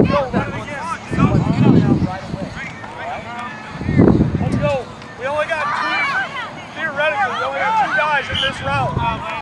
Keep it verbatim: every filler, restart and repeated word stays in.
go. Run it again. Let's go. We only got two, theoretically, we only got two guys in this route.